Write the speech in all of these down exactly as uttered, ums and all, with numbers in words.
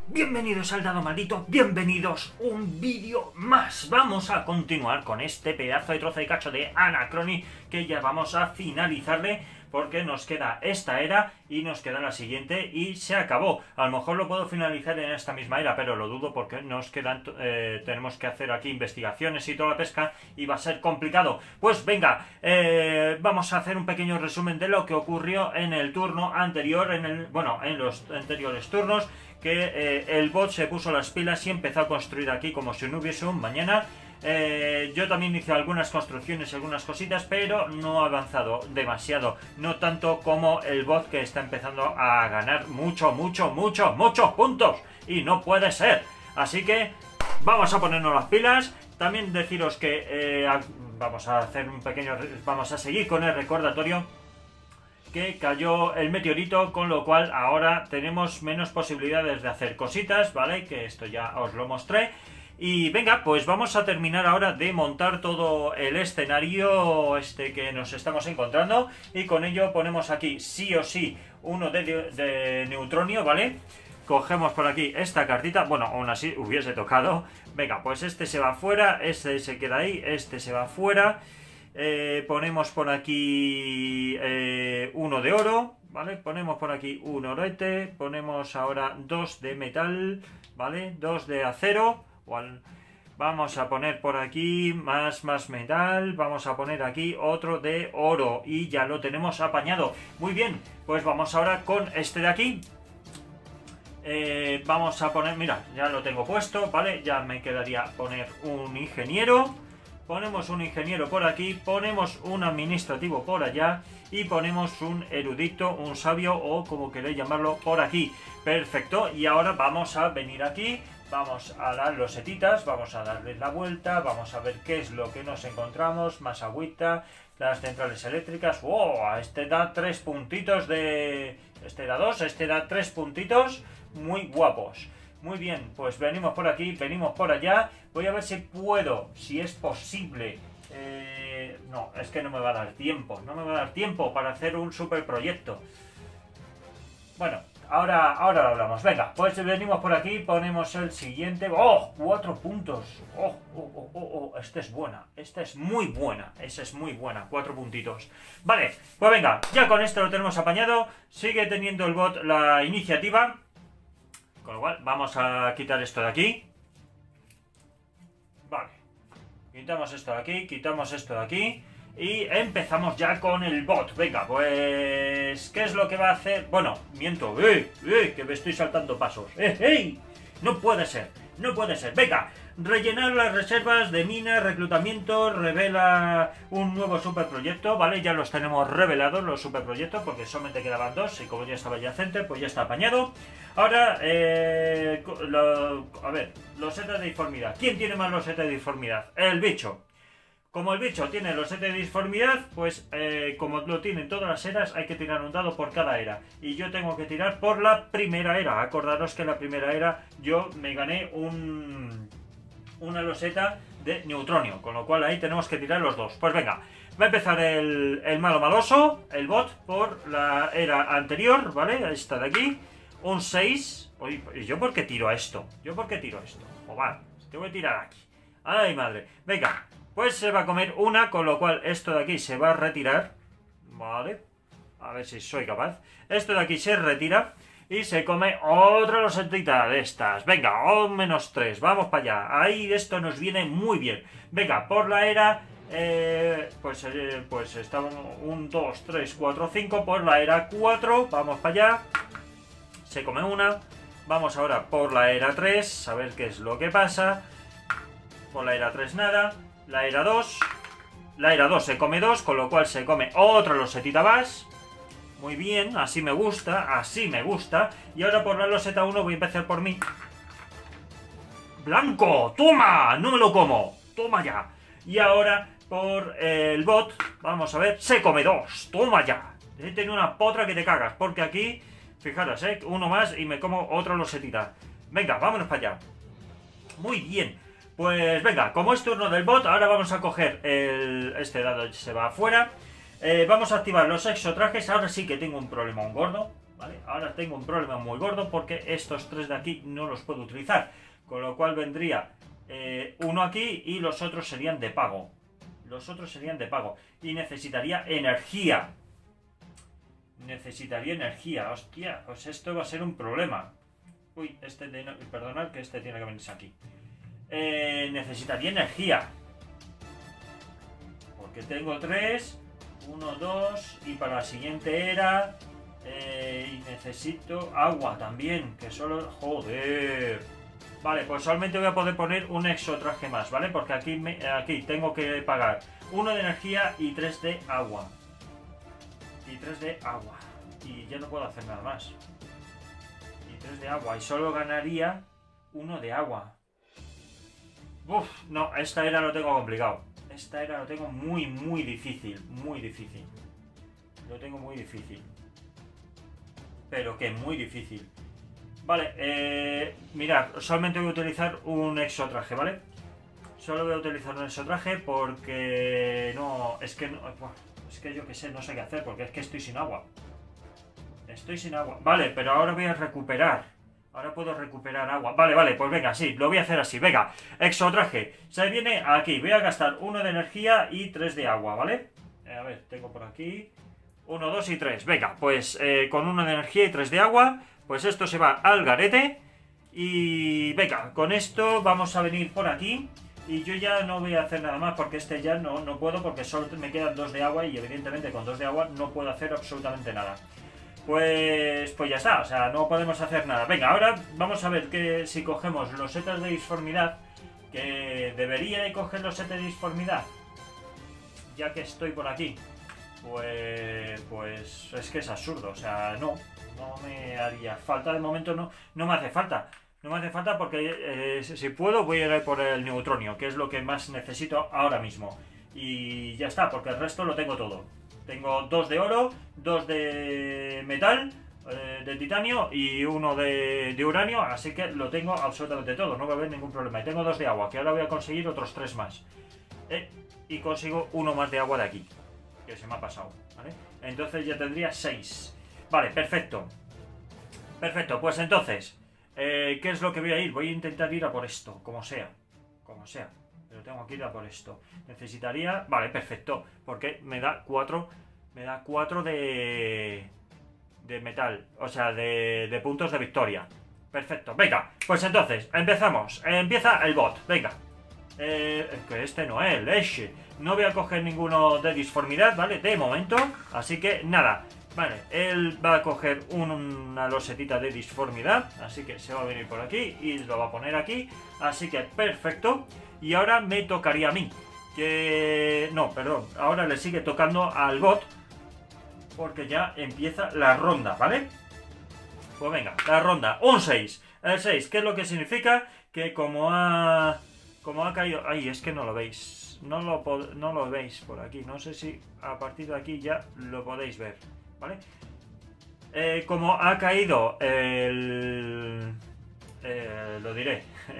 Bienvenidos al Dado Maldito, bienvenidos un vídeo más. Vamos a continuar con este pedazo de trozo de cacho de Anachrony, que ya vamos a finalizarle porque nos queda esta era y nos queda la siguiente y se acabó. A lo mejor lo puedo finalizar en esta misma era, pero lo dudo porque nos quedan, eh, tenemos que hacer aquí investigaciones y toda la pesca y va a ser complicado. Pues venga, eh, vamos a hacer un pequeño resumen de lo que ocurrió en el turno anterior, en el, bueno, en los anteriores turnos, que eh, el bot se puso las pilas y empezó a construir aquí como si no hubiese un mañana. Eh, yo también hice algunas construcciones y algunas cositas, pero no ha avanzado demasiado, no tanto como el bot, que está empezando a ganar mucho, mucho, mucho, muchos puntos, y no puede ser. Así que vamos a ponernos las pilas. También deciros que eh, vamos a hacer un pequeño, vamos a seguir con el recordatorio que cayó el meteorito, con lo cual ahora tenemos menos posibilidades de hacer cositas, ¿vale? Que esto ya os lo mostré. Y venga, pues vamos a terminar ahora de montar todo el escenario este que nos estamos encontrando, y con ello ponemos aquí sí o sí uno de, de neutronio, ¿vale? Cogemos por aquí esta cartita, bueno, aún así hubiese tocado. Venga, pues este se va fuera, este se queda ahí, este se va fuera. Eh, ponemos por aquí eh, uno de oro, ¿vale? Ponemos por aquí un orete, ponemos ahora dos de metal, ¿vale? Dos de acero. Vamos a poner por aquí más, más metal. Vamos a poner aquí otro de oro y ya lo tenemos apañado. Muy bien, pues vamos ahora con este de aquí. Eh, vamos a poner, mira, ya lo tengo puesto, ¿vale? Ya me quedaría poner un ingeniero. Ponemos un ingeniero por aquí, ponemos un administrativo por allá y ponemos un erudito, un sabio o como queréis llamarlo por aquí. Perfecto, y ahora vamos a venir aquí. Vamos a dar los setitas, vamos a darles la vuelta, vamos a ver qué es lo que nos encontramos. Más agüita, las centrales eléctricas. ¡Wow! Este da tres puntitos de... Este da dos, este da tres puntitos muy guapos. Muy bien, pues venimos por aquí, venimos por allá. Voy a ver si puedo, si es posible. Eh, no, es que no me va a dar tiempo, no me va a dar tiempo para hacer un super proyecto. Bueno, Ahora, ahora lo hablamos. Venga, pues venimos por aquí, ponemos el siguiente. ¡Oh! Cuatro puntos. ¡Oh! ¡Oh! ¡Oh! ¡Oh! oh. Esta es buena. Esta es muy buena. Esa es muy buena. Cuatro puntitos. Vale, pues venga, ya con esto lo tenemos apañado. Sigue teniendo el bot la iniciativa. Con lo cual, vamos a quitar esto de aquí. Vale. Quitamos esto de aquí, quitamos esto de aquí. Y empezamos ya con el bot. Venga, pues... ¿qué es lo que va a hacer? Bueno, miento. ¡Eh! ¡Eh! Que me estoy saltando pasos. ¡Eh! ¡Eh! No puede ser. No puede ser. Venga, rellenar las reservas de minas, reclutamiento, revela un nuevo superproyecto, ¿vale? Ya los tenemos revelados, los superproyectos, porque solamente quedaban dos, y como ya estaba adyacente, pues ya está apañado. Ahora, eh... Lo, a ver, losetas de disformidad. ¿Quién tiene más losetas de disformidad? El bicho. Como el bicho tiene los sete de disformidad, pues eh, como lo tienen todas las eras, hay que tirar un dado por cada era. Y yo tengo que tirar por la primera era. Acordaros que en la primera era yo me gané un, una loseta de neutronio, con lo cual ahí tenemos que tirar los dos. Pues venga, va a empezar el, el malo maloso, el bot, por la era anterior, ¿vale? Esta de aquí, un seis. Oye, ¿y yo por qué tiro a esto? ¿Yo por qué tiro a esto? O va, tengo que tirar aquí. ¡Ay, madre! Venga. Pues se va a comer una, con lo cual esto de aquí se va a retirar. Vale. A ver si soy capaz. Esto de aquí se retira y se come otra losetita de estas. Venga, un menos tres. Vamos para allá. Ahí esto nos viene muy bien. Venga, por la era... Eh, pues, eh, pues está un, dos, tres, cuatro, cinco. Por la era cuatro. Vamos para allá. Se come una. Vamos ahora por la era tres. A ver qué es lo que pasa. Por la era tres nada. La era dos, la era dos se come dos, con lo cual se come otra losetita más. Muy bien, así me gusta, así me gusta. Y ahora por la loseta uno voy a empezar por mí. ¡Blanco! ¡Toma! ¡No me lo como! ¡Toma ya! Y ahora por eh, el bot, vamos a ver, se come dos. ¡Toma ya! Tiene una potra que te cagas, porque aquí, fijaros, eh, uno más y me como otra losetita. Venga, vámonos para allá. Muy bien. Pues venga, como es turno del bot, ahora vamos a coger el, este dado, se va afuera. Eh, vamos a activar los exotrajes. Ahora sí que tengo un problema, un gordo. ¿vale? Ahora tengo un problema muy gordo porque estos tres de aquí no los puedo utilizar. Con lo cual vendría eh, uno aquí y los otros serían de pago. Los otros serían de pago. Y necesitaría energía. Necesitaría energía. Hostia, pues esto va a ser un problema. Uy, este de... Perdonad que este tiene que venirse aquí. Eh, necesitaría energía. Porque tengo tres. Uno, dos. Y para la siguiente era... Eh, y necesito agua también. Que solo... Joder. Vale, pues solamente voy a poder poner un exotraje más, ¿vale? Porque aquí, me, aquí tengo que pagar uno de energía y tres de agua. Y tres de agua. Y ya no puedo hacer nada más. Y tres de agua. Y solo ganaría uno de agua. Uf, no, esta era lo tengo complicado. Esta era lo tengo muy, muy difícil. Muy difícil. Lo tengo muy difícil. Pero que muy difícil. Vale, eh, mirad, solamente voy a utilizar un exotraje, ¿vale? Solo voy a utilizar un exotraje porque no, es que no, es que yo qué sé, no sé qué hacer porque es que estoy sin agua. Estoy sin agua. Vale, pero ahora voy a recuperar. Ahora puedo recuperar agua. Vale, vale, pues venga, sí, lo voy a hacer así. Venga, exotraje. Se viene aquí. Voy a gastar uno de energía y tres de agua, ¿vale? Eh, a ver, tengo por aquí uno, dos y tres. Venga, pues eh, con uno de energía y tres de agua. Pues esto se va al garete. Y venga, con esto vamos a venir por aquí. Y yo ya no voy a hacer nada más porque este ya no, no puedo porque solo me quedan dos de agua. Y evidentemente con dos de agua no puedo hacer absolutamente nada. Pues, pues ya está, o sea, no podemos hacer nada. Venga, ahora vamos a ver que si cogemos los setas de disformidad. Que debería de coger los setas de disformidad. Ya que estoy por aquí. Pues, pues es que es absurdo, o sea, no. No me haría falta, de momento no, no me hace falta. No me hace falta porque eh, si puedo voy a ir por el neutronio, que es lo que más necesito ahora mismo. Y ya está, porque el resto lo tengo todo. Tengo dos de oro, dos de metal, eh, de titanio y uno de, de uranio, así que lo tengo absolutamente todo, no va a haber ningún problema. Y tengo dos de agua, que ahora voy a conseguir otros tres más. Eh, y consigo uno más de agua de aquí, que se me ha pasado, ¿vale? Entonces ya tendría seis. Vale, perfecto. Perfecto, pues entonces, eh, ¿qué es lo que voy a ir? Voy a intentar ir a por esto, como sea. Como sea. Pero tengo que ir a por esto. Necesitaría... Vale, perfecto. Porque me da cuatro... Me da cuatro de... De metal. O sea, de, de puntos de victoria. Perfecto, venga. Pues entonces, empezamos. Empieza el bot, venga. Eh, que este no es, leche. No voy a coger ninguno de disformidad, ¿vale? De momento. Así que nada. Vale, él va a coger una losetita de disformidad, así que se va a venir por aquí y lo va a poner aquí, así que perfecto. Y ahora me tocaría a mí, que... no, perdón, ahora le sigue tocando al bot, porque ya empieza la ronda, ¿vale? Pues venga, la ronda, un seis, el seis, ¿qué es lo que significa? Que como ha... como ha caído... ay, es que no lo veis, no lo, no lo veis por aquí, no sé si a partir de aquí ya lo podéis ver. ¿Vale? Eh, como ha caído el... Eh, lo diré.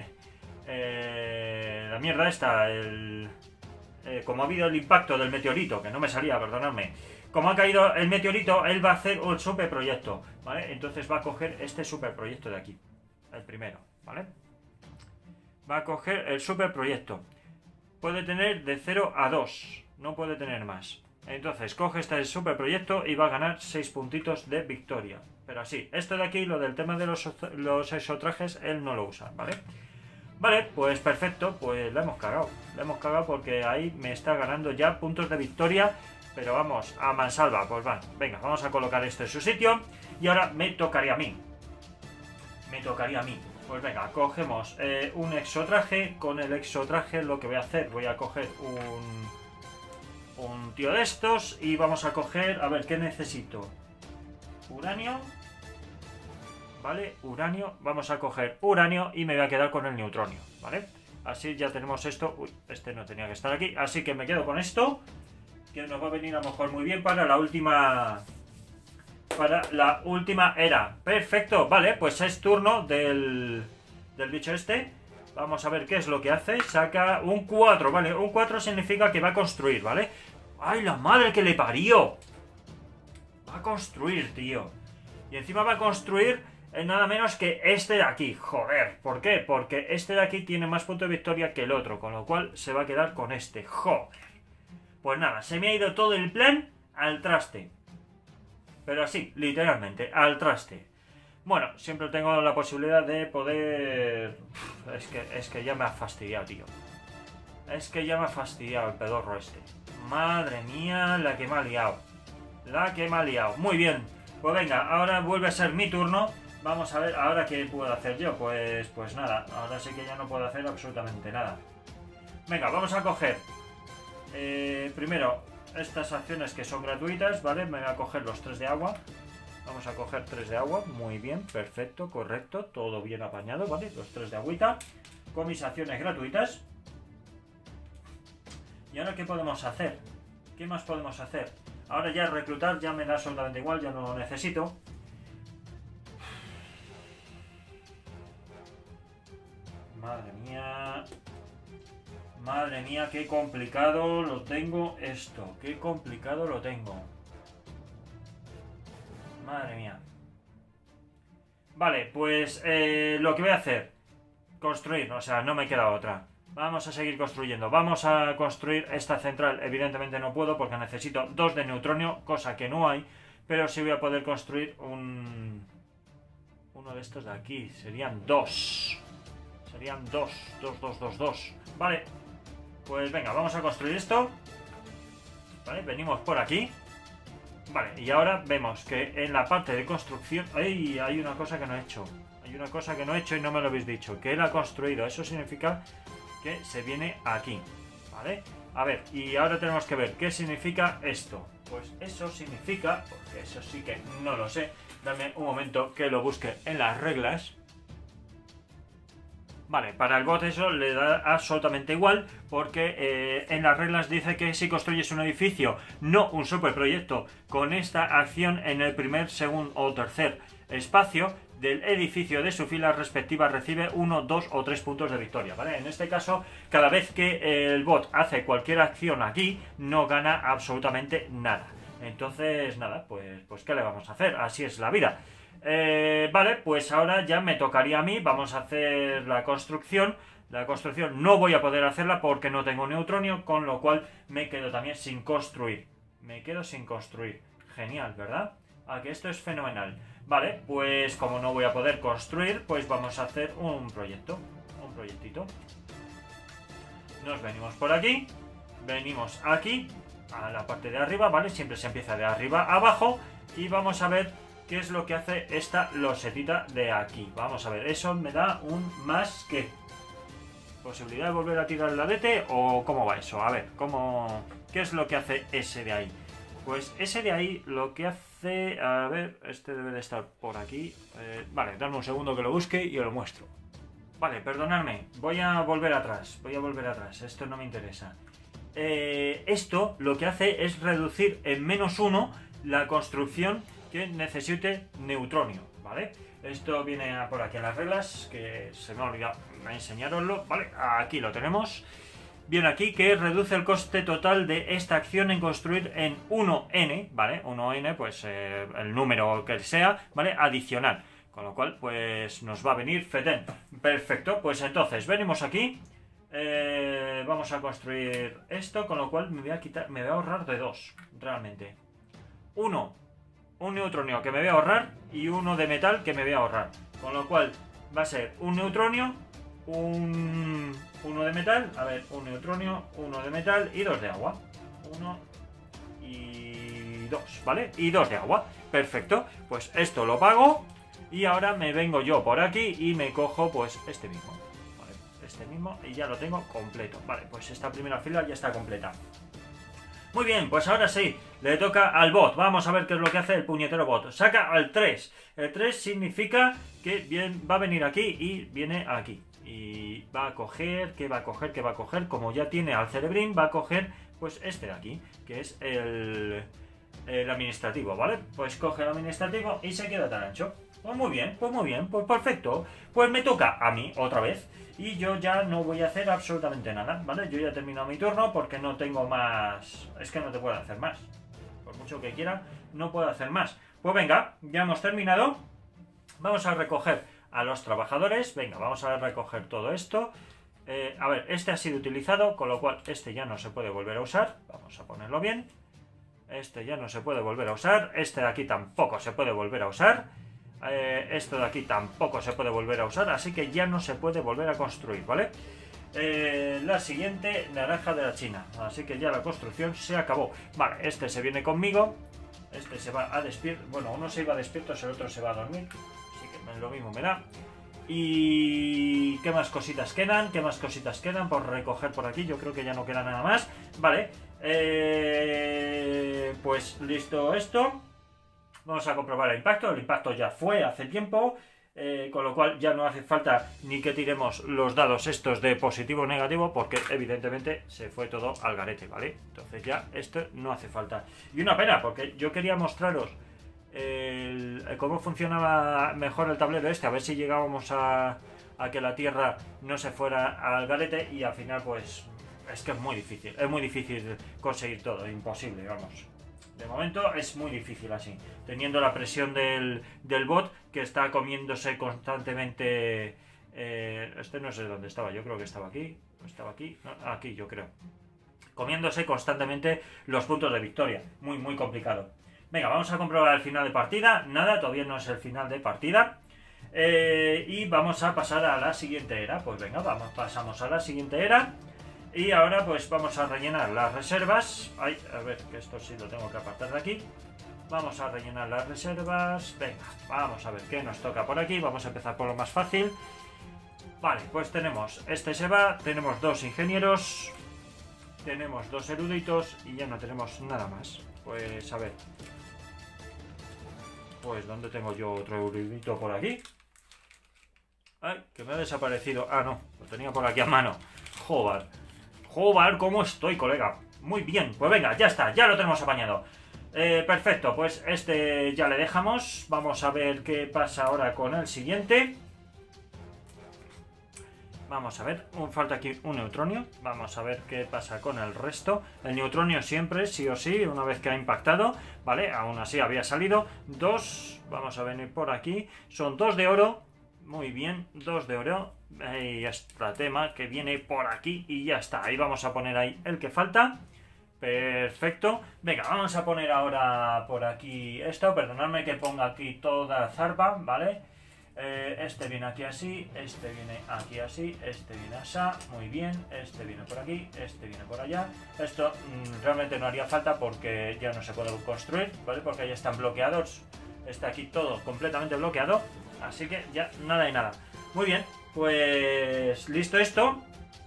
eh, la mierda esta, el... Eh, como ha habido el impacto del meteorito, que no me salía, perdonadme. Como ha caído el meteorito, él va a hacer un superproyecto, ¿vale? Entonces va a coger este superproyecto de aquí. El primero, ¿vale? Va a coger el superproyecto. Puede tener de cero a dos. No puede tener más. Entonces coge este superproyecto y va a ganar seis puntitos de victoria. Pero así, esto de aquí, lo del tema de los, los exotrajes, él no lo usa, ¿vale? Vale, pues perfecto, pues la hemos cagado. La hemos cagado porque ahí me está ganando ya puntos de victoria. Pero vamos, a mansalva, pues va. Venga, vamos a colocar esto en su sitio. Y ahora me tocaría a mí. Me tocaría a mí. Pues venga, cogemos eh, un exotraje. Con el exotraje lo que voy a hacer, voy a coger un... un tío de estos y vamos a coger, a ver, ¿qué necesito? Uranio. Vale, uranio. Vamos a coger uranio y me voy a quedar con el neutronio, ¿vale? Así ya tenemos esto. Uy, este no tenía que estar aquí. Así que me quedo con esto, que nos va a venir a lo mejor muy bien para la última... Para la última era. Perfecto, vale, pues es turno del... del bicho este. Vamos a ver qué es lo que hace. Saca un cuatro, ¿vale? Un cuatro significa que va a construir, ¿vale? ¡Ay, la madre que le parió! Va a construir, tío. Y encima va a construir eh, nada menos que este de aquí. Joder, ¿por qué? Porque este de aquí tiene más puntos de victoria que el otro, con lo cual se va a quedar con este. Joder. Pues nada, se me ha ido todo el plan al traste. Pero así, literalmente, al traste. Bueno, siempre tengo la posibilidad de poder... Es que, es que ya me ha fastidiado, tío. Es que ya me ha fastidiado el pedorro este. Madre mía, la que me ha liado. La que me ha liado. Muy bien. Pues venga, ahora vuelve a ser mi turno. Vamos a ver, ahora qué puedo hacer yo. Pues, pues nada, ahora sí que ya no puedo hacer absolutamente nada. Venga, vamos a coger... Eh, primero, estas acciones que son gratuitas, ¿vale? Me voy a coger los tres de agua. Vamos a coger tres de agua. Muy bien, perfecto, correcto. Todo bien apañado, ¿vale? Los tres de agüita. Con mis acciones gratuitas. ¿Y ahora qué podemos hacer? ¿Qué más podemos hacer? Ahora ya reclutar ya me da absolutamente igual, ya no lo necesito. Madre mía. Madre mía, qué complicado lo tengo esto. Qué complicado lo tengo. Madre mía. Vale, pues eh, lo que voy a hacer. Construir, o sea, no me queda otra. Vamos a seguir construyendo. Vamos a construir esta central. Evidentemente no puedo porque necesito dos de neutronio, cosa que no hay. Pero sí voy a poder construir un... Uno de estos de aquí. Serían dos. Serían dos. Dos, dos, dos, dos. Vale. Pues venga, vamos a construir esto. Vale, venimos por aquí. Vale, y ahora vemos que en la parte de construcción... ¡Ay! Hay una cosa que no he hecho. Hay una cosa que no he hecho y no me lo habéis dicho. Que él ha construido. Eso significa... que se viene aquí, ¿vale? A ver, y ahora tenemos que ver qué significa esto. Pues eso significa, porque eso sí que no lo sé, dame un momento que lo busque en las reglas. Vale, para el bot eso le da absolutamente igual, porque eh, en las reglas dice que si construyes un edificio, no un superproyecto, con esta acción en el primer, segundo o tercer espacio del edificio de su fila respectiva recibe uno, dos o tres puntos de victoria, ¿vale? En este caso, cada vez que el bot hace cualquier acción aquí, no gana absolutamente nada. Entonces, nada, pues, pues ¿qué le vamos a hacer? Así es la vida. Eh, vale, pues ahora ya me tocaría a mí, vamos a hacer la construcción. La construcción no voy a poder hacerla porque no tengo neutronio, con lo cual me quedo también sin construir. Me quedo sin construir. Genial, ¿verdad? Ah, que esto es fenomenal. Vale, pues como no voy a poder construir, pues vamos a hacer un proyecto. Un proyectito. Nos venimos por aquí. Venimos aquí, a la parte de arriba, ¿vale? Siempre se empieza de arriba a abajo. Y vamos a ver qué es lo que hace esta losetita de aquí. Vamos a ver, eso me da un más que... ¿Posibilidad de volver a tirar el ladete o cómo va eso? A ver, ¿cómo... ¿qué es lo que hace ese de ahí? Pues ese de ahí lo que hace... A ver, este debe de estar por aquí. Eh, vale, dame un segundo que lo busque y os lo muestro. Vale, perdonadme. Voy a volver atrás. Voy a volver atrás. Esto no me interesa. Eh, esto lo que hace es reducir en menos uno la construcción que necesite neutronio, ¿vale? Esto viene por aquí en las reglas, que se me ha olvidado enseñaroslo. Vale, aquí lo tenemos. Viene aquí que reduce el coste total de esta acción en construir en uno ene, ¿vale? uno ene, pues eh, el número que sea, ¿vale? Adicional. Con lo cual, pues nos va a venir fetén. Perfecto, pues entonces venimos aquí. Eh, vamos a construir esto, con lo cual me voy a quitar, me voy a ahorrar de dos, realmente. Uno, un neutronio que me voy a ahorrar y uno de metal que me voy a ahorrar. Con lo cual va a ser un neutronio, un... uno de metal, a ver, un neutronio, uno de metal y dos de agua. Uno y dos, ¿vale? Y dos de agua. Perfecto, pues esto lo pago y ahora me vengo yo por aquí y me cojo pues este mismo. Vale, este mismo y ya lo tengo completo. Vale, pues esta primera fila ya está completa. Muy bien, pues ahora sí, le toca al bot. Vamos a ver qué es lo que hace el puñetero bot. Saca al tres. El tres significa que bien, va a venir aquí y viene aquí. Y va a coger, ¿qué va a coger? ¿Qué va a coger? Como ya tiene al cerebrín, va a coger pues este de aquí, que es el, el administrativo, ¿vale? Pues coge el administrativo y se queda tan ancho. Pues muy bien, pues muy bien, pues perfecto. Pues me toca a mí otra vez. Y yo ya no voy a hacer absolutamente nada, ¿vale? Yo ya he terminado mi turno porque no tengo más... Es que no te puedo hacer más. Por mucho que quiera, no puedo hacer más. Pues venga, ya hemos terminado. Vamos a recoger a los trabajadores. Venga, vamos a recoger todo esto. Eh, a ver, este ha sido utilizado, con lo cual este ya no se puede volver a usar. Vamos a ponerlo bien. Este ya no se puede volver a usar. Este de aquí tampoco se puede volver a usar. Eh, esto de aquí tampoco se puede volver a usar. Así que ya no se puede volver a construir, ¿vale? Eh, la siguiente, naranja de la China. Así que ya la construcción se acabó. Vale, este se viene conmigo. Este se va a despierto. Bueno, uno se iba a despiertos, el otro se va a dormir. Así que lo mismo me da. Y... ¿qué más cositas quedan? ¿Qué más cositas quedan por recoger por aquí? Yo creo que ya no queda nada más. Vale. Eh... Pues listo esto. Vamos a comprobar el impacto. El impacto ya fue hace tiempo. Eh, con lo cual ya no hace falta ni que tiremos los dados estos de positivo o negativo, porque evidentemente se fue todo al garete, ¿vale? Entonces ya esto no hace falta. Y una pena, porque yo quería mostraros el, el cómo funcionaba mejor el tablero este, a ver si llegábamos a, a que la Tierra no se fuera al garete, y al final pues es que es muy difícil, es muy difícil conseguir todo, imposible, vamos. De momento es muy difícil así, teniendo la presión del, del bot que está comiéndose constantemente. Eh, este no sé dónde estaba, yo creo que estaba aquí, estaba aquí, no, aquí yo creo. Comiéndose constantemente los puntos de victoria, muy muy complicado. Venga, vamos a comprobar el final de partida. Nada, todavía no es el final de partida. Eh, y vamos a pasar a la siguiente era. Pues venga, vamos, pasamos a la siguiente era. Y ahora pues vamos a rellenar las reservas. Ay, a ver, que esto sí lo tengo que apartar de aquí. Vamos a rellenar las reservas. Venga, vamos a ver qué nos toca por aquí. Vamos a empezar por lo más fácil. Vale, pues tenemos, este se va, tenemos dos ingenieros, tenemos dos eruditos y ya no tenemos nada más. Pues a ver. Pues ¿dónde tengo yo otro erudito por aquí? Ay, que me ha desaparecido. Ah, no, lo tenía por aquí a mano. Joder. Joder, ¿cómo estoy, colega? Muy bien, pues venga, ya está, ya lo tenemos apañado. Eh, perfecto, pues este ya le dejamos. Vamos a ver qué pasa ahora con el siguiente. Vamos a ver, un, falta aquí un neutronio. Vamos a ver qué pasa con el resto. El neutronio siempre, sí o sí, una vez que ha impactado, ¿vale? Aún así había salido dos. Vamos a venir por aquí. Son dos de oro. Muy bien, dos de oro. Y este tema que viene por aquí y ya está. Ahí vamos a poner ahí el que falta. Perfecto. Venga, vamos a poner ahora por aquí esto. Perdonadme que ponga aquí toda zarpa, ¿vale? Eh, este viene aquí así, este viene aquí así, este viene así. Muy bien, este viene por aquí, este viene por allá. Esto mmm, realmente no haría falta porque ya no se puede construir, ¿vale? Porque ya están bloqueados. Está aquí todo completamente bloqueado. Así que ya nada y nada. Muy bien, pues listo esto.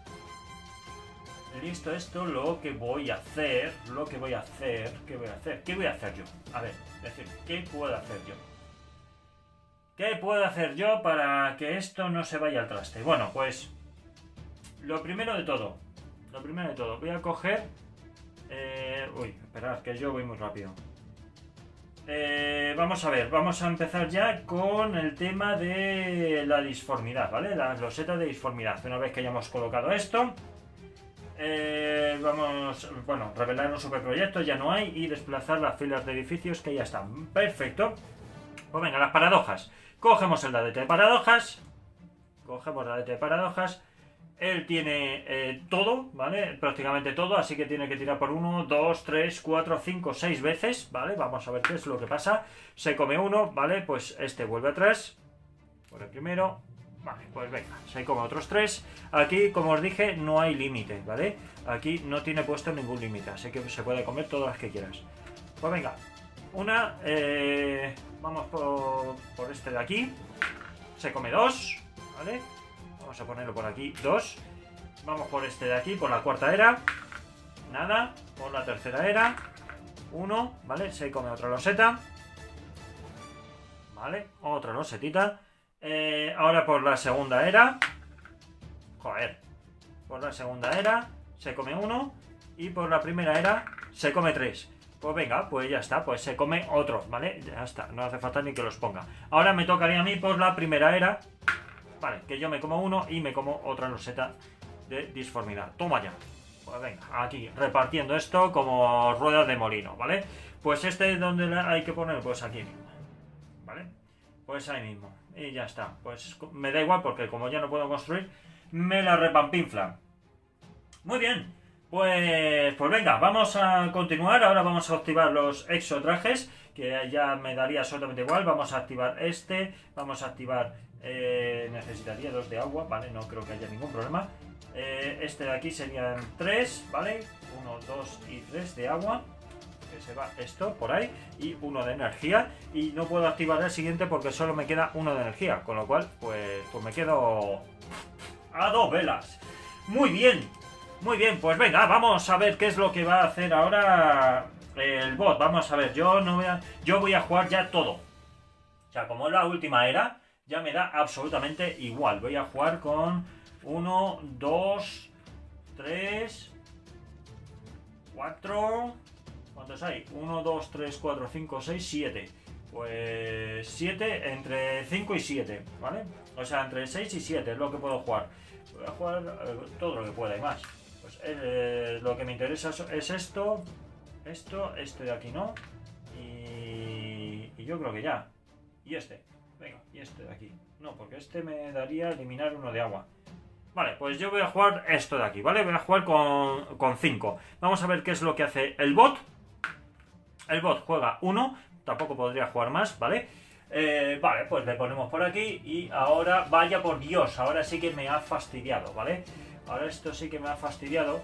Listo esto, lo que voy a hacer, lo que voy a hacer, ¿qué voy a hacer? ¿Qué voy a hacer yo? A ver, es decir, ¿qué puedo hacer yo? ¿Qué puedo hacer yo para que esto no se vaya al traste? Bueno, pues lo primero de todo, lo primero de todo, voy a coger... Eh, uy, esperad, que yo voy muy rápido. Eh, vamos a ver, vamos a empezar ya con el tema de la disformidad, ¿vale? La loseta de disformidad. Una vez que hayamos colocado esto, eh, vamos, bueno, revelar un superproyecto, ya no hay, y desplazar las filas de edificios que ya están. Perfecto. Pues venga, las paradojas. Cogemos el dadete de paradojas, cogemos el dadete de paradojas. Él tiene eh, todo, ¿vale? Prácticamente todo, así que tiene que tirar por uno, dos, tres, cuatro, cinco, seis veces, ¿vale? Vamos a ver qué es lo que pasa. Se come uno, ¿vale? Pues este vuelve atrás. Por el primero. Vale, pues venga, se come otros tres. Aquí, como os dije, no hay límite, ¿vale? Aquí no tiene puesto ningún límite, así que se puede comer todas las que quieras. Pues venga, una, eh, vamos por, por este de aquí. Se come dos, ¿vale? Vamos a ponerlo por aquí, dos. Vamos por este de aquí, por la cuarta era. Nada, por la tercera era. Uno, ¿vale? Se come otra loseta. Vale, otra losetita. Eh, ahora por la segunda era. Joder. Por la segunda era se come uno. Y por la primera era se come tres. Pues venga, pues ya está, pues se come otro, ¿vale? Ya está, no hace falta ni que los ponga. Ahora me tocaría a mí por la primera era. Vale, que yo me como uno y me como otra loseta de disformidad. Toma ya. Pues venga, aquí, repartiendo esto como ruedas de molino, ¿vale? Pues este, ¿dónde hay que poner? Pues aquí mismo. Pues ahí mismo. Y ya está. Pues me da igual porque como ya no puedo construir, me la repampinfla. Muy bien. Pues, pues venga, vamos a continuar. Ahora vamos a activar los exotrajes, que ya me daría absolutamente igual. Vamos a activar este. Vamos a activar... Eh, necesitaría dos de agua, ¿vale? No creo que haya ningún problema. Eh, este de aquí serían tres, ¿vale? Uno, dos y tres de agua. Que se va esto por ahí. Y uno de energía. Y no puedo activar el siguiente porque solo me queda uno de energía. Con lo cual, pues, pues me quedo a dos velas. Muy bien. Muy bien, pues venga, vamos a ver qué es lo que va a hacer ahora el bot. Vamos a ver, yo no voy a, yo voy a jugar ya todo. O sea, como es la última era, ya me da absolutamente igual. Voy a jugar con uno, dos, tres, cuatro... ¿Cuántos hay? uno, dos, tres, cuatro, cinco, seis, siete. Pues siete, entre cinco y siete, ¿vale? O sea, entre seis y siete es lo que puedo jugar. Voy a jugar eh, todo lo que pueda y más. Pues eh, lo que me interesa es esto, esto, este de aquí no. Y, y yo creo que ya. Y este. Venga, y este de aquí. No, porque este me daría eliminar uno de agua. Vale, pues yo voy a jugar esto de aquí, ¿vale? Voy a jugar con cinco. Vamos a ver qué es lo que hace el bot. El bot juega uno. Tampoco podría jugar más, ¿vale? Eh, vale, pues le ponemos por aquí. Y ahora, vaya por Dios, ahora sí que me ha fastidiado, ¿vale? Ahora esto sí que me ha fastidiado.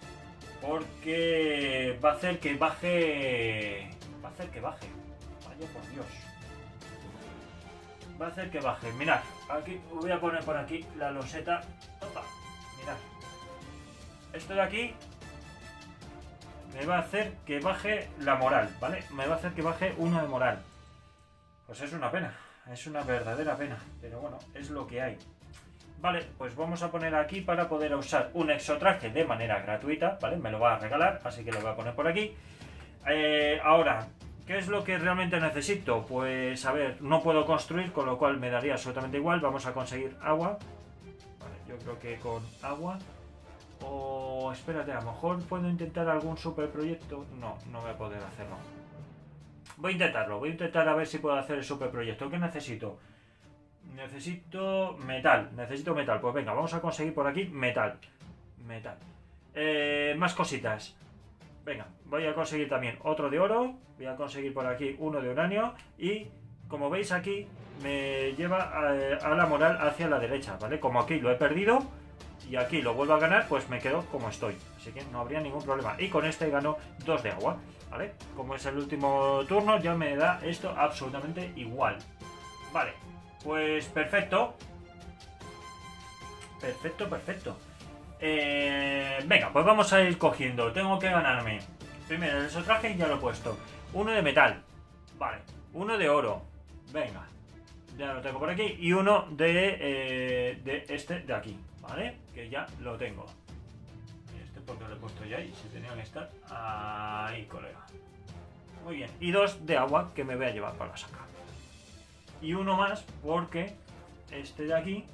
Porque va a hacer que baje... Va a hacer que baje. Vaya por Dios. Va a hacer que baje. Mirad, aquí voy a poner por aquí la loseta. Opa, mirad. Esto de aquí me va a hacer que baje la moral, ¿vale? Me va a hacer que baje uno de moral. Pues es una pena. Es una verdadera pena. Pero bueno, es lo que hay. Vale, pues vamos a poner aquí para poder usar un exotraje de manera gratuita, ¿vale? Me lo va a regalar, así que lo voy a poner por aquí. Eh, ahora, ¿qué es lo que realmente necesito? Pues, a ver, no puedo construir, con lo cual me daría absolutamente igual. Vamos a conseguir agua. Vale, yo creo que con agua. O, espérate, a lo mejor puedo intentar algún super proyecto. No, no voy a poder hacerlo. Voy a intentarlo, voy a intentar a ver si puedo hacer el super proyecto. ¿Qué necesito? Necesito metal, necesito metal. Pues venga, vamos a conseguir por aquí metal. Metal. Eh, más cositas. Venga, voy a conseguir también otro de oro. Voy a conseguir por aquí uno de uranio. Y como veis aquí, me lleva a, a la moral hacia la derecha, ¿vale? Como aquí lo he perdido y aquí lo vuelvo a ganar, pues me quedo como estoy. Así que no habría ningún problema. Y con este gano dos de agua, ¿vale? Como es el último turno, ya me da esto absolutamente igual. Vale. Pues perfecto. Perfecto, perfecto. Eh, venga, pues vamos a ir cogiendo. Tengo que ganarme. Primero el exotraje ya lo he puesto. Uno de metal. Vale. Uno de oro. Venga. Ya lo tengo por aquí. Y uno de, eh, de este de aquí. Vale. Que ya lo tengo. Este porque lo he puesto ya ahí. Si tenía que estar ahí, colega. Muy bien. Y dos de agua que me voy a llevar para la saca. Y uno más porque este de aquí,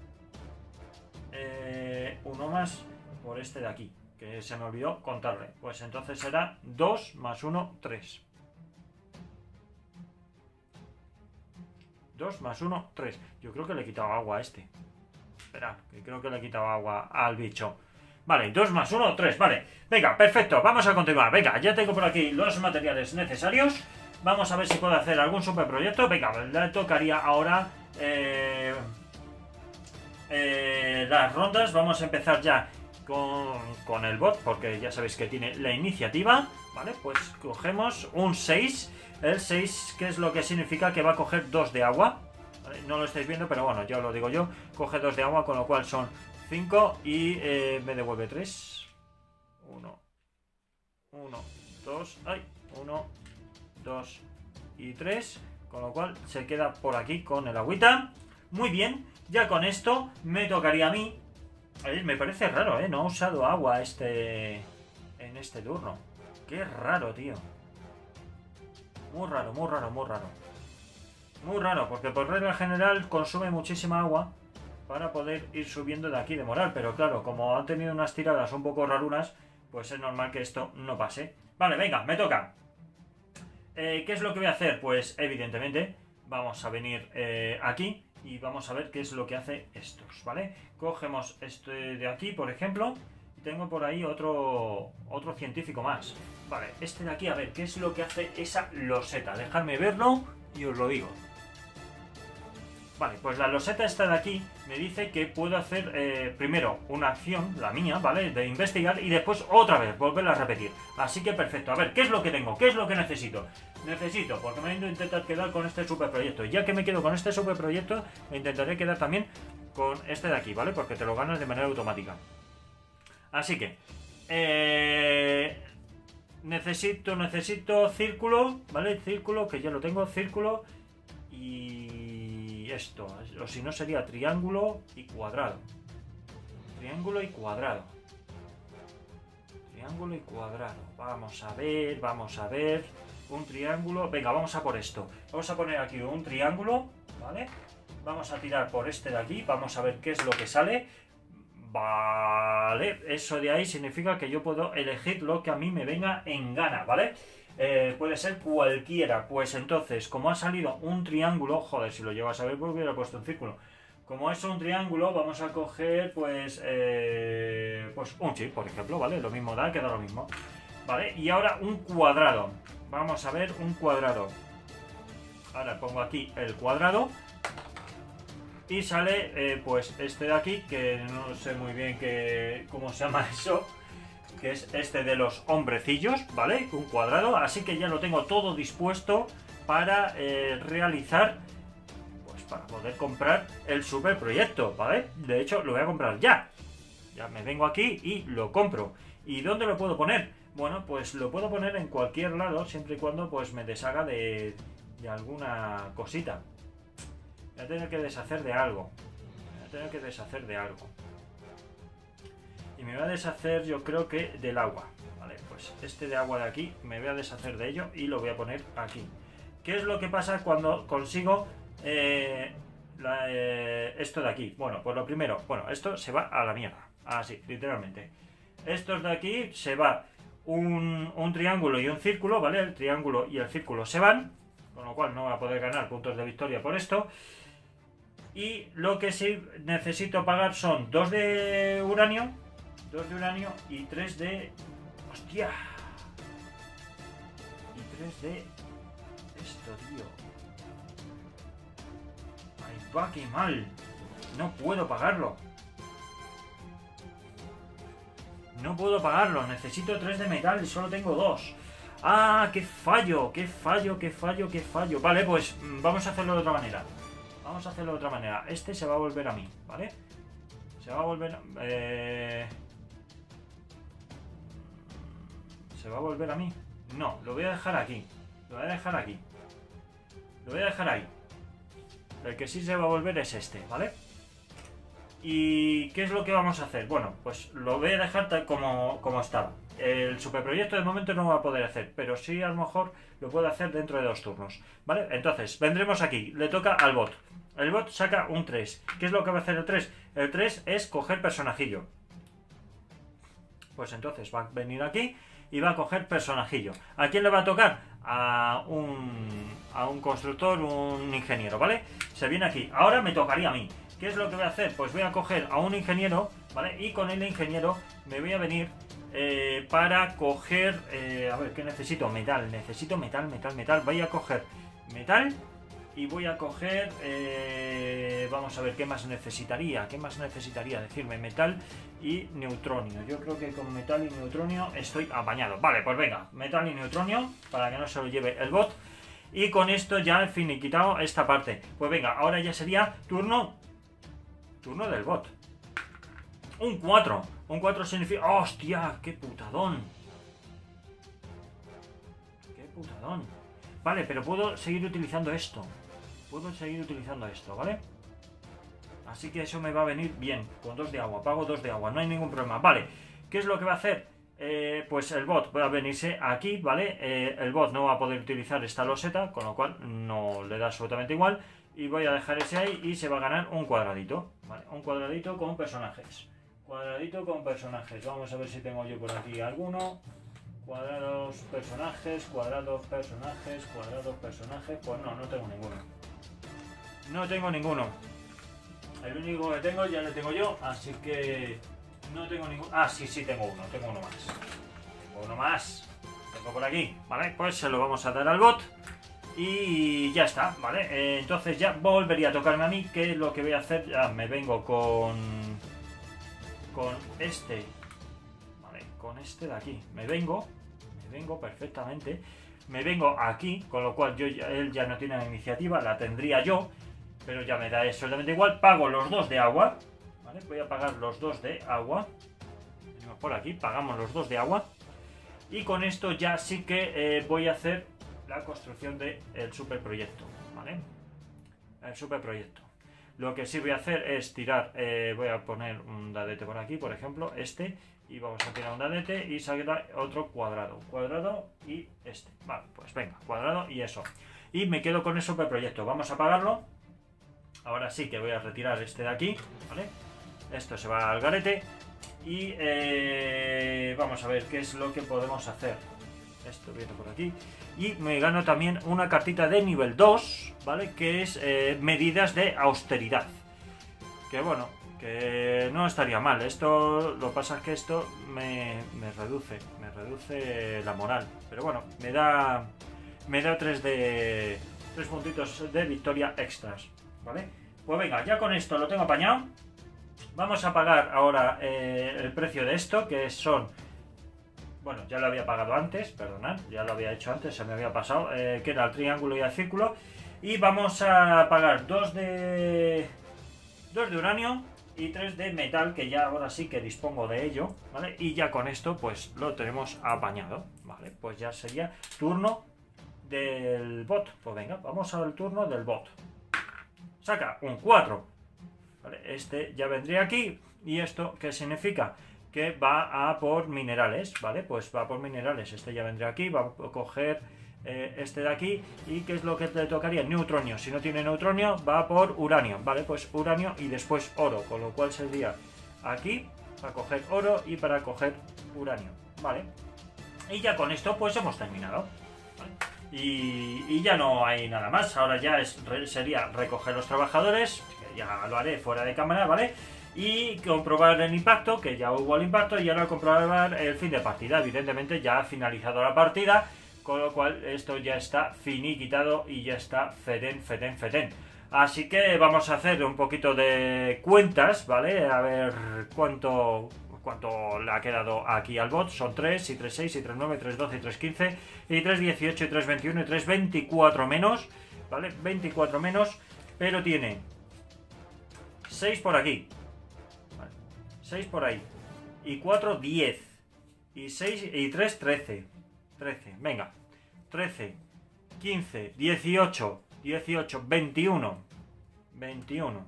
eh, uno más por este de aquí, que se me olvidó contarle. Pues entonces será dos más uno, tres. dos más uno, tres. Yo creo que le he quitado agua a este. Espera, que creo que le he quitado agua al bicho. Vale, dos más uno, tres, vale. Venga, perfecto, vamos a continuar. Venga, ya tengo por aquí los materiales necesarios. Vamos a ver si puedo hacer algún super proyecto. Venga, le tocaría ahora eh, eh, las rondas. Vamos a empezar ya con, con el bot, porque ya sabéis que tiene la iniciativa. Vale, pues cogemos un seis. El seis, que es lo que significa que va a coger dos de agua. ¿Vale? No lo estáis viendo, pero bueno, ya os lo digo yo. Coge dos de agua, con lo cual son cinco y eh, me devuelve tres. uno, uno, dos, ay, uno, dos y tres, con lo cual se queda por aquí con el agüita. Muy bien, ya con esto me tocaría a mí. Ay, me parece raro, ¿eh? No he usado agua este en este turno. Qué raro, tío. Muy raro, muy raro, muy raro. Muy raro, porque por regla general consume muchísima agua para poder ir subiendo de aquí de moral. Pero claro, como han tenido unas tiradas un poco rarunas, pues es normal que esto no pase. Vale, venga, me toca. Eh, ¿Qué es lo que voy a hacer? Pues evidentemente vamos a venir eh, aquí y vamos a ver qué es lo que hace estos, ¿vale? Cogemos este de aquí, por ejemplo, y tengo por ahí otro, otro científico más. Vale, este de aquí, a ver, ¿qué es lo que hace esa loseta? Dejadme verlo y os lo digo. Vale, pues la loseta esta de aquí me dice que puedo hacer eh, primero una acción, la mía, ¿vale? De investigar y después otra vez, volverla a repetir. Así que perfecto. A ver, ¿qué es lo que tengo? ¿Qué es lo que necesito? Necesito, porque me voy a intentar quedar con este superproyecto. Y ya que me quedo con este superproyecto, me intentaré quedar también con este de aquí, ¿vale? Porque te lo ganas de manera automática. Así que... Eh... Necesito, necesito círculo, ¿vale? Círculo, que ya lo tengo, círculo y esto, o si no sería triángulo y cuadrado. Triángulo y cuadrado. Triángulo y cuadrado. Vamos a ver, vamos a ver. Un triángulo. Venga, vamos a por esto. Vamos a poner aquí un triángulo, ¿vale? Vamos a tirar por este de aquí, vamos a ver qué es lo que sale. Vale, eso de ahí significa que yo puedo elegir lo que a mí me venga en gana, ¿vale? Eh, puede ser cualquiera. Pues entonces, como ha salido un triángulo, joder, si lo llego a saber porque hubiera puesto un círculo. Como es un triángulo, vamos a coger, pues, eh, pues un chip, por ejemplo, ¿vale? Lo mismo da, queda lo mismo, ¿vale? Y ahora un cuadrado. Vamos a ver un cuadrado. Ahora pongo aquí el cuadrado. Y sale, eh, pues, este de aquí, que no sé muy bien que, cómo se llama eso, que es este de los hombrecillos, ¿vale? Un cuadrado, así que ya lo tengo todo dispuesto para eh, realizar, pues, para poder comprar el superproyecto, ¿vale? De hecho, lo voy a comprar ya. Ya me vengo aquí y lo compro. ¿Y dónde lo puedo poner? Bueno, pues lo puedo poner en cualquier lado, siempre y cuando, pues, me deshaga de, de alguna cosita. Voy a tener que deshacer de algo. Voy a tener que deshacer de algo. Y me voy a deshacer, yo creo que del agua. Vale, pues este de agua de aquí me voy a deshacer de ello y lo voy a poner aquí. ¿Qué es lo que pasa cuando consigo eh, la, eh, esto de aquí? Bueno, pues lo primero, bueno, esto se va a la mierda. Así, literalmente. Estos de aquí se va un, un triángulo y un círculo, ¿vale? El triángulo y el círculo se van, con lo cual no va a poder ganar puntos de victoria por esto. Y lo que sí necesito pagar son dos de uranio, dos de uranio y tres de... ¡Hostia! Y tres de... esto, tío. ¡Ay, va, qué mal! No puedo pagarlo. No puedo pagarlo. Necesito tres de metal y solo tengo dos. ¡Ah, qué fallo! ¡Qué fallo, qué fallo, qué fallo! Vale, pues vamos a hacerlo de otra manera. Vamos a hacerlo de otra manera. Este se va a volver a mí, ¿vale? Se va a volver... Eh... ¿Se va a volver a mí? No, lo voy a dejar aquí. Lo voy a dejar aquí. Lo voy a dejar ahí. El que sí se va a volver es este, ¿vale? ¿Y qué es lo que vamos a hacer? Bueno, pues lo voy a dejar tal como, como estaba. El superproyecto de momento no va a poder hacer, pero sí a lo mejor lo puedo hacer dentro de dos turnos, ¿vale? Entonces, vendremos aquí. Le toca al bot. El bot saca un tres. ¿Qué es lo que va a hacer el tres? El tres es coger personajillo. Pues entonces va a venir aquí y va a coger personajillo. ¿A quién le va a tocar? A un, a un constructor, un ingeniero, ¿vale? Se viene aquí. Ahora me tocaría a mí. ¿Qué es lo que voy a hacer? Pues voy a coger a un ingeniero, ¿vale? Y con el ingeniero me voy a venir eh, para coger... Eh, a ver, ¿qué necesito? Metal. Necesito metal, metal, metal. Voy a coger metal y voy a coger... Eh, vamos a ver, ¿qué más necesitaría? ¿Qué más necesitaría? Decirme metal y neutronio. Yo creo que con metal y neutronio estoy apañado. Vale, pues venga, metal y neutronio para que no se lo lleve el bot. Y con esto ya he finiquitado esta parte. Pues venga, ahora ya sería turno... Turno del bot. Un cuatro. Un cuatro significa... ¡Hostia! ¡Qué putadón! ¡Qué putadón! Vale, pero puedo seguir utilizando esto. Puedo seguir utilizando esto, ¿vale? Así que eso me va a venir bien. Con dos de agua. Pago dos de agua. No hay ningún problema. Vale. ¿Qué es lo que va a hacer? Eh, pues el bot va a venirse aquí, ¿vale? Eh, el bot no va a poder utilizar esta loseta, con lo cual no le da absolutamente igual. Y voy a dejar ese ahí y se va a ganar un cuadradito, ¿vale? Un cuadradito con personajes. Cuadradito con personajes. Vamos a ver si tengo yo por aquí alguno. Cuadrados, personajes, cuadrados, personajes, cuadrados, personajes. Pues no, no tengo ninguno. No tengo ninguno. El único que tengo ya lo tengo yo, así que no tengo ninguno. Ah, sí, sí, tengo uno, tengo uno más. Tengo uno más. Tengo por aquí, ¿vale? Pues se lo vamos a dar al bot. Y ya está, ¿vale? Eh, entonces ya volvería a tocarme a mí, que es lo que voy a hacer. Ya me vengo con... Con este. Vale, con este de aquí. Me vengo, me vengo perfectamente. Me vengo aquí, con lo cual yo ya, él ya no tiene la iniciativa, la tendría yo. Pero ya me da absolutamente igual. Pago los dos de agua, ¿vale? Voy a pagar los dos de agua. Venimos por aquí, pagamos los dos de agua. Y con esto ya sí que eh, voy a hacer la construcción del superproyecto, ¿vale? El superproyecto. Lo que sí voy a hacer es tirar, eh, voy a poner un dadete por aquí, por ejemplo, este, y vamos a tirar un dadete y saldrá otro cuadrado, cuadrado y este. Vale, pues venga, cuadrado y eso. Y me quedo con el superproyecto. Vamos a apagarlo. Ahora sí que voy a retirar este de aquí, ¿vale? Esto se va al garete. Y eh, vamos a ver qué es lo que podemos hacer. Esto viene por aquí. Y me gano también una cartita de nivel dos, ¿vale? Que es eh, medidas de austeridad. Que bueno, que no estaría mal. Esto, lo que pasa es que esto me, me reduce, me reduce la moral. Pero bueno, me da, me da tres de tres puntitos de victoria extras, ¿vale? Pues venga, ya con esto lo tengo apañado. Vamos a pagar ahora eh, el precio de esto, que son... Bueno, ya lo había pagado antes, perdonad, ya lo había hecho antes, se me había pasado, eh, que era el triángulo y el círculo. Y vamos a pagar dos de... dos de uranio y tres de metal, que ya ahora sí que dispongo de ello, ¿vale? Y ya con esto, pues, lo tenemos apañado, ¿vale? Pues ya sería turno del bot. Pues venga, vamos al turno del bot. Saca un cuatro. ¿Vale? Este ya vendría aquí. ¿Y esto qué significa? Que va a por minerales, ¿vale? Pues va por minerales. Este ya vendría aquí, va a coger eh, este de aquí. ¿Y qué es lo que le tocaría? Neutronio. Si no tiene neutronio, va por uranio, ¿vale? Pues uranio y después oro, con lo cual sería aquí para coger oro y para coger uranio, ¿vale? Y ya con esto pues hemos terminado, ¿vale? Y, y ya no hay nada más. Ahora ya es, sería recoger los trabajadores, que ya lo haré fuera de cámara, ¿vale? Y comprobar el impacto, que ya hubo el impacto, y ahora comprobar el fin de partida. Evidentemente ya ha finalizado la partida, con lo cual esto ya está finiquitado y ya está fetén, fetén, fetén. Así que vamos a hacer un poquito de cuentas, ¿vale? A ver cuánto... cuánto le ha quedado aquí al bot. Son tres, y tres seis, y tres nueve, tres doce, y tres quince, y tres dieciocho, y tres veintiuno, y tres veinticuatro menos, ¿vale? veinticuatro menos, pero tiene seis por aquí, ¿vale? seis por ahí, y cuatro, diez, y seis, y tres, trece, trece, venga, trece, quince, dieciocho, dieciocho, veintiuno, veintiuno,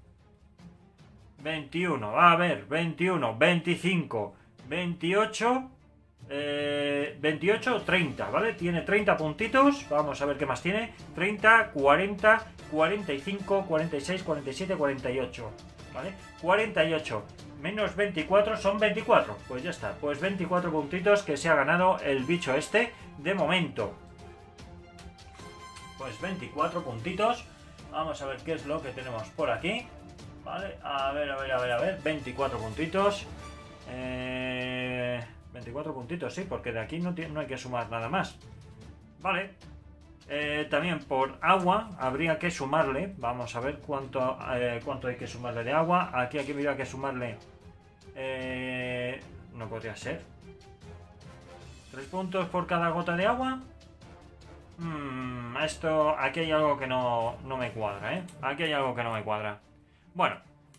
veintiuno, a ver, veintiuno, veinticinco, veintiocho, eh, veintiocho, treinta, ¿vale? Tiene treinta puntitos, vamos a ver qué más tiene, treinta, cuarenta, cuarenta y cinco, cuarenta y seis, cuarenta y siete, cuarenta y ocho, ¿vale? cuarenta y ocho menos veinticuatro son veinticuatro, pues ya está, pues veinticuatro puntitos que se ha ganado el bicho este de momento. Pues veinticuatro puntitos, vamos a ver qué es lo que tenemos por aquí. Vale, a ver, a ver, a ver, a ver, veinticuatro puntitos, eh, veinticuatro puntitos, sí, porque de aquí no, no hay que sumar nada más. Vale, eh, también por agua habría que sumarle, vamos a ver cuánto, eh, cuánto hay que sumarle de agua. Aquí, aquí habría que sumarle, eh, no podría ser, tres puntos por cada gota de agua. Hmm, esto, aquí hay algo que no, no me cuadra, ¿eh? Aquí hay algo que no me cuadra. Bueno,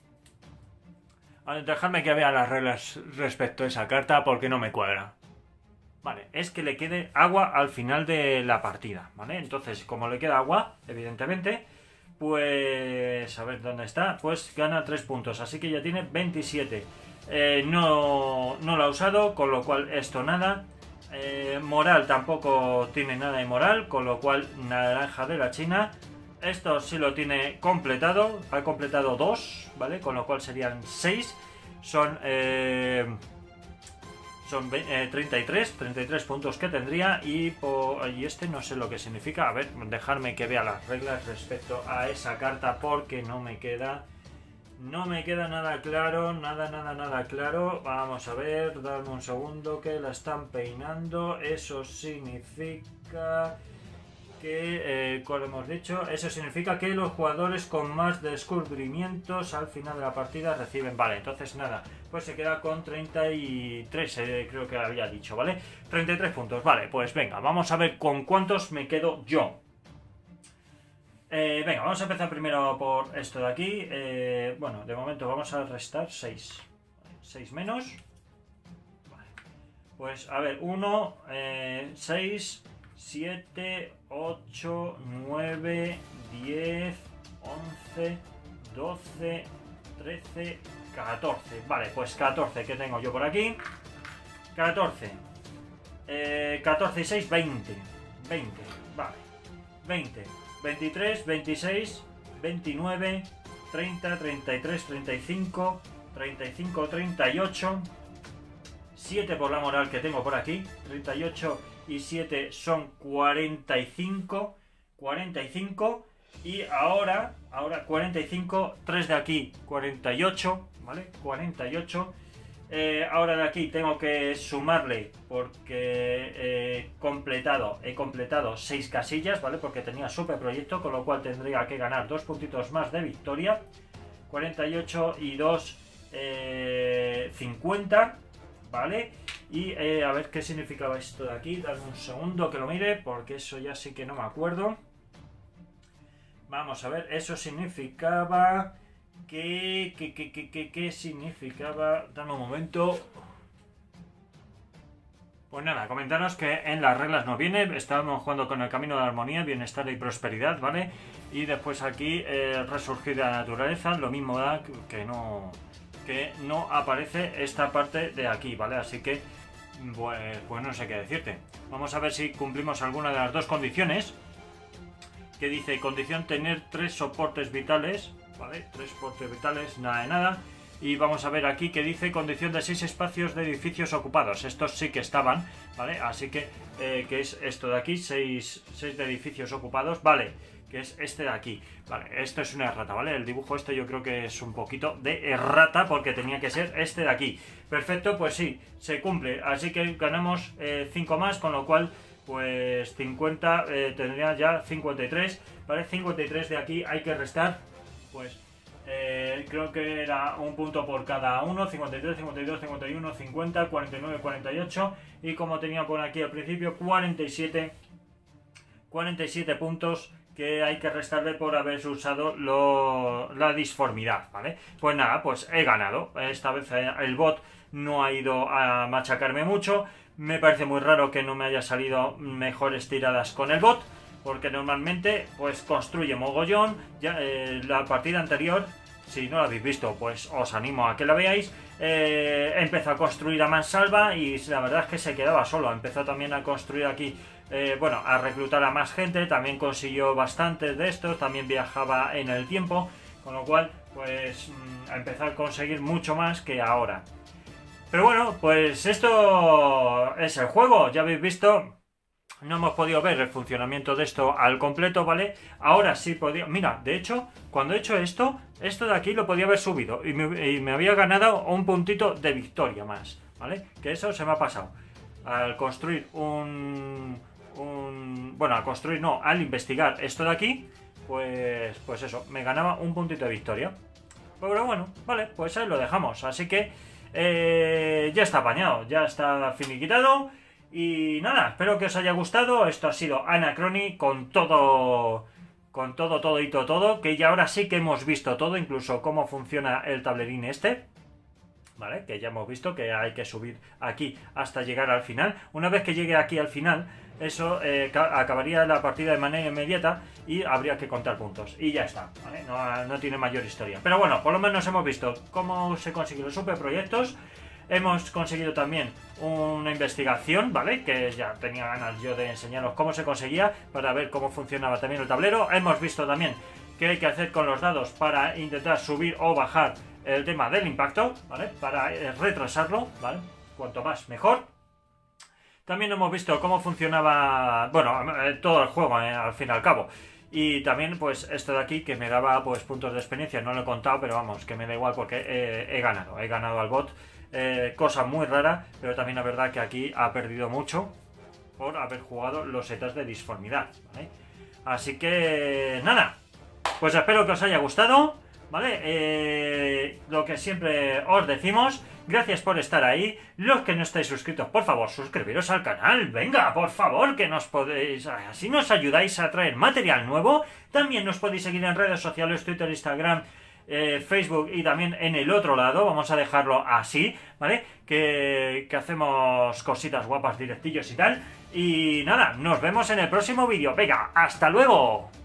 dejadme que vea las reglas respecto a esa carta porque no me cuadra. Vale, es que le quede agua al final de la partida, ¿vale? Entonces, como le queda agua, evidentemente, pues a ver dónde está, pues gana tres puntos, así que ya tiene veintisiete. Eh, no, no lo ha usado, con lo cual esto nada. Eh, moral tampoco tiene nada de moral, con lo cual naranja de la China. Esto sí lo tiene completado, ha completado dos, ¿vale? Con lo cual serían seis. Son, eh, son eh, treinta y tres puntos que tendría y, por, y este no sé lo que significa. A ver, dejarme que vea las reglas respecto a esa carta porque no me queda... No me queda nada claro, nada, nada, nada claro. Vamos a ver, dame un segundo que la están peinando. Eso significa que, eh, ¿cuál hemos dicho? Eso significa que los jugadores con más descubrimientos al final de la partida reciben. Vale, entonces nada, pues se queda con treinta y tres, eh, creo que había dicho, ¿vale? treinta y tres puntos, vale, pues venga, vamos a ver con cuántos me quedo yo. Eh, venga, vamos a empezar primero por esto de aquí. Eh, bueno, de momento vamos a restar seis. seis menos. Vale. Pues a ver, uno, seis, siete, ocho, nueve, diez, once, doce, trece, catorce. Vale, pues catorce que tengo yo por aquí. catorce. Eh, catorce y seis, veinte. veinte, vale. veinte. veintitrés, veintiséis, veintinueve, treinta, treinta y tres, treinta y cinco, treinta y cinco, treinta y ocho, siete por la moral que tengo por aquí, treinta y ocho y siete son cuarenta y cinco, cuarenta y cinco y ahora, ahora cuarenta y cinco, tres de aquí, cuarenta y ocho, ¿vale? cuarenta y ocho. Eh, ahora de aquí tengo que sumarle porque he completado, he completado seis casillas, ¿vale? Porque tenía super proyecto, con lo cual tendría que ganar dos puntitos más de victoria. cuarenta y ocho y dos, eh, cincuenta, ¿vale? Y eh, a ver qué significaba esto de aquí, dame un segundo que lo mire, porque eso ya sí que no me acuerdo. Vamos a ver, eso significaba... ¿Qué, qué, qué, qué, qué, qué significaba? Dame un momento. Pues nada, comentaros que en las reglas no viene. Estábamos jugando con el camino de la armonía, bienestar y prosperidad, ¿vale? Y después aquí eh, resurgir de la naturaleza. Lo mismo da que no, que no aparece esta parte de aquí, ¿vale? Así que, pues, pues no sé qué decirte. Vamos a ver si cumplimos alguna de las dos condiciones. Que dice, condición tener tres soportes vitales. Vale, tres soportes vitales, nada de nada. Y vamos a ver aquí que dice condición de seis espacios de edificios ocupados. Estos sí que estaban, ¿vale? Así que, eh, que es esto de aquí, seis de edificios ocupados, vale, que es este de aquí. Vale, esto es una errata, ¿vale? El dibujo este yo creo que es un poquito de errata porque tenía que ser este de aquí. Perfecto, pues sí, se cumple. Así que ganamos cinco eh, más, con lo cual, pues cincuenta, eh, tendría ya cincuenta y tres, ¿vale? cincuenta y tres de aquí hay que restar. Pues eh, creo que era un punto por cada uno, cincuenta y tres, cincuenta y dos, cincuenta y uno, cincuenta, cuarenta y nueve, cuarenta y ocho y como tenía por aquí al principio cuarenta y siete, cuarenta y siete puntos que hay que restarle por haber usado lo, la disformidad, ¿vale? Pues nada, pues he ganado. Esta vez el bot no ha ido a machacarme mucho. Me parece muy raro que no me haya salido mejores tiradas con el bot, porque normalmente pues construye mogollón. Ya, eh, la partida anterior, si no la habéis visto, pues os animo a que la veáis. Eh, empezó a construir a mansalva y la verdad es que se quedaba solo. Empezó también a construir aquí, eh, bueno, a reclutar a más gente. También consiguió bastantes de estos. También viajaba en el tiempo, con lo cual pues mmm, empezó a conseguir mucho más que ahora. Pero bueno, pues esto es el juego, ya habéis visto. No hemos podido ver el funcionamiento de esto al completo, ¿vale? Ahora sí podía... Mira, de hecho, cuando he hecho esto, esto de aquí lo podía haber subido y me, y me había ganado un puntito de victoria más, ¿vale? Que eso se me ha pasado. Al construir un... un bueno, al construir no, al investigar esto de aquí, pues, pues eso, me ganaba un puntito de victoria. Pero bueno, vale, pues ahí lo dejamos. Así que eh, ya está apañado, ya está finiquitado. Y nada, espero que os haya gustado. Esto ha sido Anacrony con todo, con todo, todo y todo, todo, que ya ahora sí que hemos visto todo, incluso cómo funciona el tablerín este, ¿vale? Que ya hemos visto que hay que subir aquí hasta llegar al final. Una vez que llegue aquí al final, eso eh, acabaría la partida de manera inmediata y habría que contar puntos. Y ya está, ¿vale? No, no tiene mayor historia. Pero bueno, por lo menos hemos visto cómo se consiguen los superproyectos. Hemos conseguido también una investigación, ¿vale? Que ya tenía ganas yo de enseñaros cómo se conseguía para ver cómo funcionaba también el tablero. Hemos visto también qué hay que hacer con los dados para intentar subir o bajar el tema del impacto, ¿vale? Para retrasarlo, ¿vale? cuanto más mejor. También hemos visto cómo funcionaba, bueno, todo el juego, eh, al fin y al cabo. Y también, pues, esto de aquí, que me daba, pues, puntos de experiencia. No lo he contado, pero vamos, que me da igual porque eh, he ganado. He ganado al bot. Eh, cosa muy rara, pero también es verdad que aquí ha perdido mucho por haber jugado los setas de disformidad, ¿vale? Así que, nada. Pues espero que os haya gustado, ¿vale? Eh, lo que siempre os decimos, gracias por estar ahí. Los que no estáis suscritos, por favor, suscribiros al canal. Venga, por favor, que nos podéis... Así nos ayudáis a traer material nuevo. También nos podéis seguir en redes sociales, Twitter, Instagram, eh, Facebook y también en el otro lado. Vamos a dejarlo así, ¿vale? Que, que hacemos cositas guapas, directillos y tal. Y nada, nos vemos en el próximo vídeo. Venga, hasta luego.